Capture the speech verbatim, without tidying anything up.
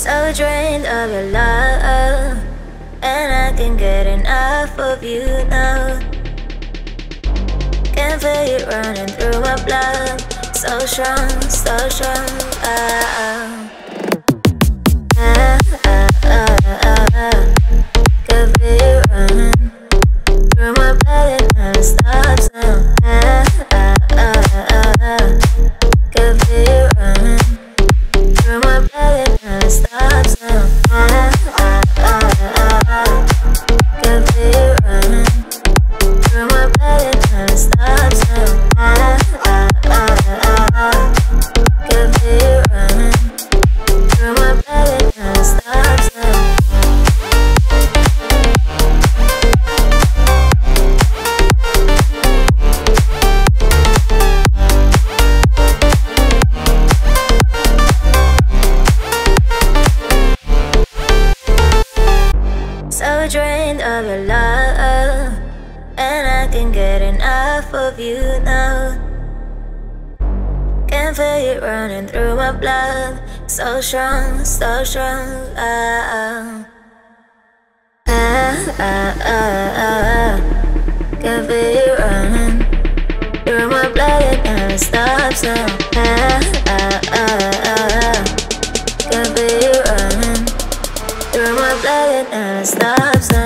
So drained of your love, and I can't get enough of you now. Can feel it running through my blood. So strong, so strong. Ah, ah, ah, ah, ah, ah. Can feel it running through my blood and never stops now. Ah, ah, ah, ah, ah. Can feel it running through my blood and never stops now. Ah, ah, ah, ah, ah. Can feel it running through my blood and never stops now. Ah, ah, ah, ah, ah. Can feel it running through my blood and never stops now. So drained of your love, and I can't get enough of you now. Can feel it running through my blood. So strong, so strong. Ah, ah, ah, ah, ah. Can feel it running through my blood, it never stops now. Ah, ah, ah, ah, ah. Can feel it running through my blood, it never stops now.